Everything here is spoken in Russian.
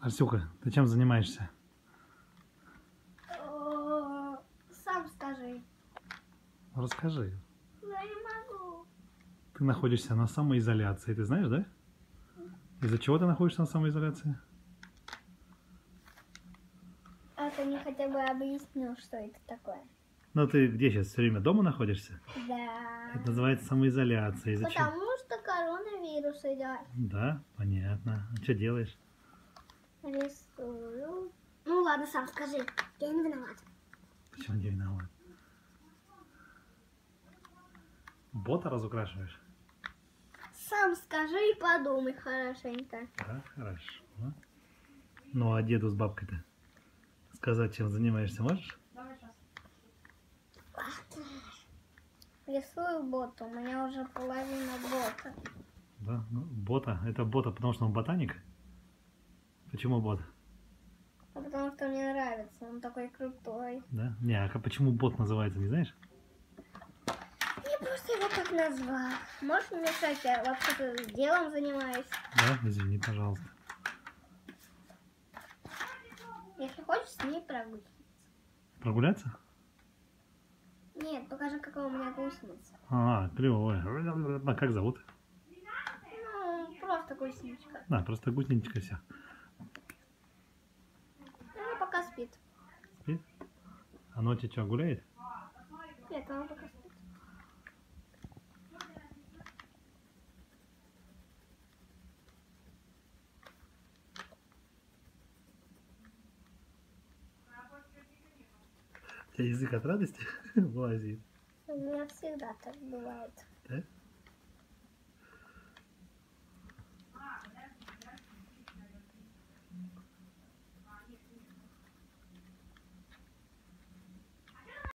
Арсюха, ты чем занимаешься? Сам скажи. Расскажи. Я не могу. Ты находишься на самоизоляции, ты знаешь, да? Из-за чего ты находишься на самоизоляции? А ты мне хотя бы объяснил, что это такое? Ну ты где сейчас, все время дома находишься? Да. Это называется самоизоляция. Из-за чего? Потому что коронавирус идет. Да, понятно. А что делаешь? Рисую. Ну ладно, сам скажи. Я не виноват. Почему не виноват? Бота разукрашиваешь? Сам скажи и подумай хорошенько. Да, хорошо. Ну а деду с бабкой-то сказать, чем занимаешься, можешь? Рисую бота. У меня уже половина бота. Да, ну, бота. Это бота, потому что он ботаник? Почему бот? А потому что мне нравится. Он такой крутой. Да? Не, а почему бот называется, не знаешь? Я просто его так назвал. Можешь не мешать? Я вообще-то делом занимаюсь. Да, извини, пожалуйста. Если хочешь, с ней прогуляться. Прогуляться? Нет, покажи, какая у меня гусеница. А, клевое. А как зовут? Ну, просто гусеничка. Да, просто гусеничка вся. Она пока спит. Спит? А ночью что, гуляет? Нет, она пока спит. У тебя язык от радости вылазит. У меня всегда так бывает. Да?